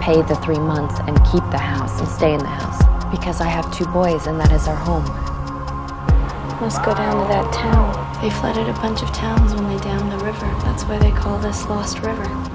pay the 3 months and keep the house and stay in the house. Because I have 2 boys and that is our home. Let's go down to that town. They flooded a bunch of towns when they dammed the river. That's why they call this Lost River.